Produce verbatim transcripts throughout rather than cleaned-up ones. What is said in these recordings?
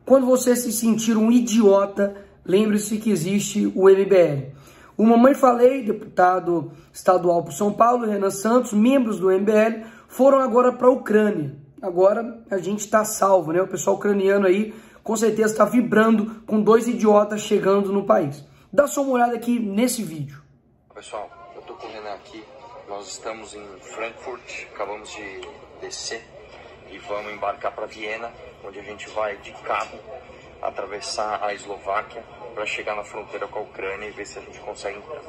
Quando você se sentir um idiota, lembre-se que existe o M B L. O Mamãe Falei, deputado estadual por São Paulo, Renan Santos, membros do M B L, foram agora para a Ucrânia. Agora a gente está salvo, né? O pessoal ucraniano aí com certeza está vibrando com dois idiotas chegando no país. Dá só uma olhada aqui nesse vídeo. Pessoal, eu tô com o Renan aqui. Nós estamos em Frankfurt, acabamos de descer e vamos embarcar para Viena, onde a gente vai de carro atravessar a Eslováquia para chegar na fronteira com a Ucrânia e ver se a gente consegue entrar.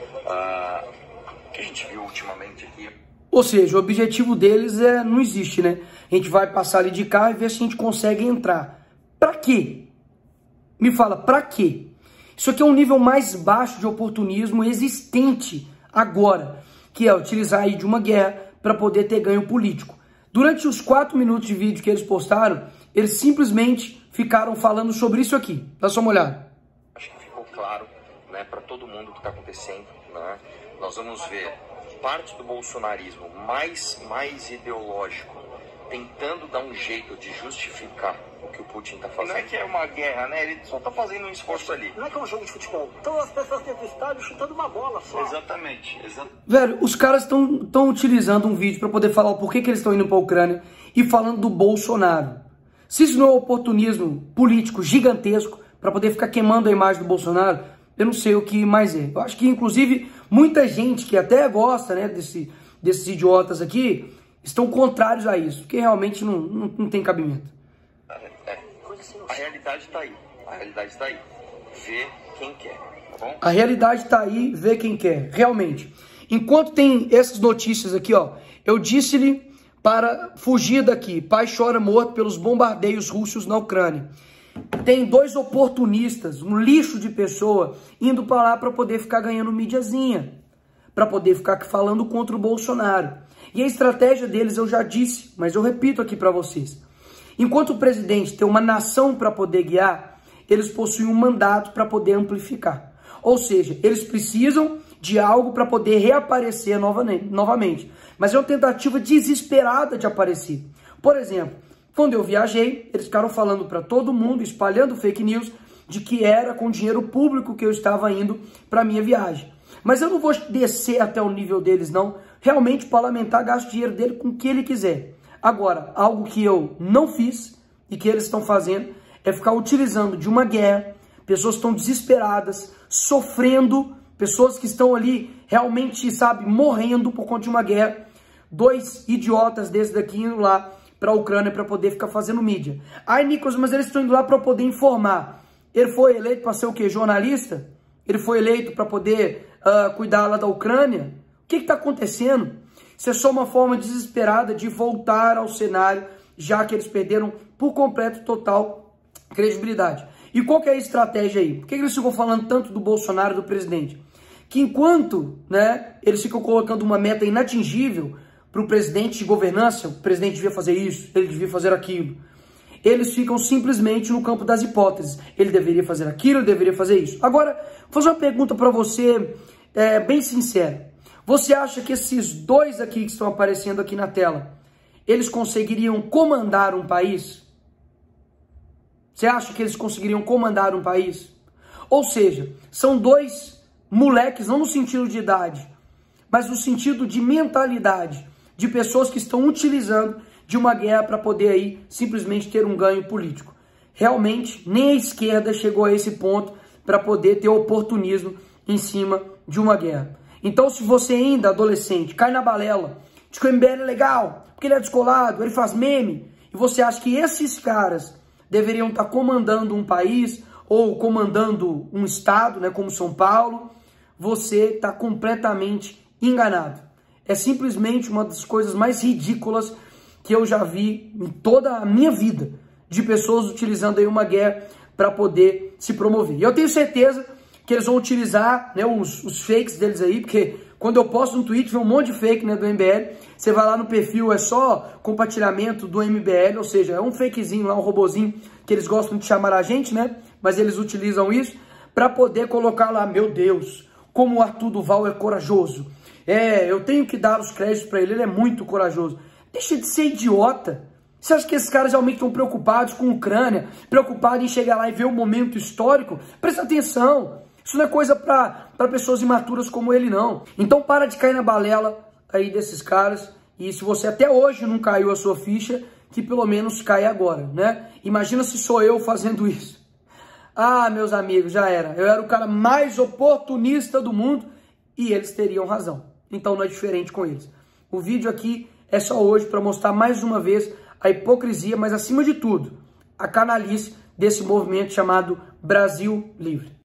Ah, o que a gente viu ultimamente aqui. Ou seja, o objetivo deles é não existe, né? A gente vai passar ali de carro e ver se a gente consegue entrar. Pra quê? Me fala, pra quê? Isso aqui é um nível mais baixo de oportunismo existente agora, que é utilizar aí de uma guerra para poder ter ganho político. Durante os quatro minutos de vídeo que eles postaram, eles simplesmente ficaram falando sobre isso aqui. Dá só uma olhada. Acho que ficou claro, né, para todo mundo o que está acontecendo, né? Nós vamos ver parte do bolsonarismo mais, mais ideológico tentando dar um jeito de justificar o que o Putin está fazendo. Não é que é uma guerra, né? Ele só está fazendo um esforço ali. Não é que é um jogo de futebol. Então as pessoas dentro do estádio chutando uma bola só. Exatamente. Exa Velho, os caras estão utilizando um vídeo para poder falar o porquê que eles estão indo para a Ucrânia e falando do Bolsonaro. Se isso não é um oportunismo político gigantesco para poder ficar queimando a imagem do Bolsonaro, eu não sei o que mais é. Eu acho que, inclusive, muita gente que até gosta, né, desse, desses idiotas aqui, estão contrários a isso, porque realmente não, não, não tem cabimento. É, a realidade está aí. A realidade está aí. Vê quem quer, tá bom? A realidade está aí, vê quem quer, realmente. Enquanto tem essas notícias aqui, ó, eu disse-lhe para fugir daqui. Pai chora morto pelos bombardeios russos na Ucrânia. Tem dois oportunistas, um lixo de pessoa, indo para lá para poder ficar ganhando mídiazinha, para poder ficar falando contra o Bolsonaro. E a estratégia deles eu já disse, mas eu repito aqui para vocês. Enquanto o presidente tem uma nação para poder guiar, eles possuem um mandato para poder amplificar. Ou seja, eles precisam de algo para poder reaparecer novamente. Mas é uma tentativa desesperada de aparecer. Por exemplo, quando eu viajei, eles ficaram falando para todo mundo, espalhando fake news, de que era com dinheiro público que eu estava indo para a minha viagem. Mas eu não vou descer até o nível deles, não. Realmente, o parlamentar gasta o dinheiro dele com o que ele quiser. Agora, algo que eu não fiz e que eles estão fazendo é ficar utilizando de uma guerra, pessoas que estão desesperadas, sofrendo, pessoas que estão ali realmente, sabe, morrendo por conta de uma guerra. Dois idiotas desses daqui indo lá para a Ucrânia para poder ficar fazendo mídia. Ai, Nicolas, mas eles estão indo lá para poder informar. Ele foi eleito para ser o quê? Jornalista? Ele foi eleito para poder uh, cuidar lá da Ucrânia? O que está acontecendo? Isso é só uma forma desesperada de voltar ao cenário, já que eles perderam por completo, total credibilidade. E qual que é a estratégia aí? Por que eles ficam falando tanto do Bolsonaro, do presidente? Que enquanto, né, eles ficam colocando uma meta inatingível para o presidente de governança, o presidente devia fazer isso, ele devia fazer aquilo. Eles ficam simplesmente no campo das hipóteses. Ele deveria fazer aquilo, ele deveria fazer isso. Agora, vou fazer uma pergunta para você, é, bem sincera. Você acha que esses dois aqui que estão aparecendo aqui na tela, eles conseguiriam comandar um país? Você acha que eles conseguiriam comandar um país? Ou seja, são dois moleques, não no sentido de idade, mas no sentido de mentalidade, de pessoas que estão utilizando de uma guerra para poder aí simplesmente ter um ganho político. Realmente, nem a esquerda chegou a esse ponto para poder ter oportunismo em cima de uma guerra. Então, se você ainda, adolescente, cai na balela de que o M B L é legal, porque ele é descolado, ele faz meme, e você acha que esses caras deveriam estar comandando um país ou comandando um estado, né, como São Paulo, você está completamente enganado. É simplesmente uma das coisas mais ridículas que eu já vi em toda a minha vida, de pessoas utilizando aí uma guerra para poder se promover. E eu tenho certeza que eles vão utilizar, né, os, os fakes deles aí, porque quando eu posto no Twitter, vem um monte de fake, né, do M B L, você vai lá no perfil, é só compartilhamento do M B L, ou seja, é um fakezinho lá, um robozinho, que eles gostam de chamar a gente, né, mas eles utilizam isso para poder colocar lá, meu Deus, como o Arthur Duval é corajoso. É, eu tenho que dar os créditos para ele, ele é muito corajoso. Deixa de ser idiota. Você acha que esses caras realmente estão preocupados com a Ucrânia, preocupados em chegar lá e ver o momento histórico? Presta atenção, isso não é coisa para pessoas imaturas como ele, não. Então para de cair na balela aí desses caras, e se você até hoje não caiu a sua ficha, que pelo menos caia agora, né? Imagina se sou eu fazendo isso. Ah, meus amigos, já era. Eu era o cara mais oportunista do mundo e eles teriam razão. Então não é diferente com eles. O vídeo aqui é só hoje para mostrar mais uma vez a hipocrisia, mas acima de tudo, a canalice desse movimento chamado Brasil Livre.